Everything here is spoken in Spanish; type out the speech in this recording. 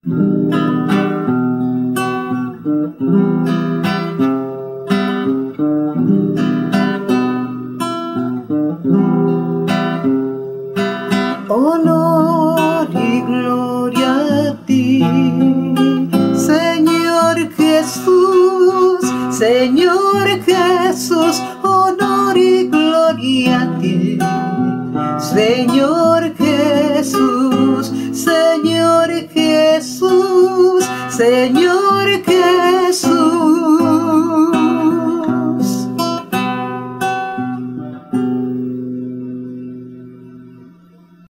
Honor y gloria a ti, Señor Jesús, Señor Jesús, honor y gloria a ti, Señor Jesús, Señor Jesús.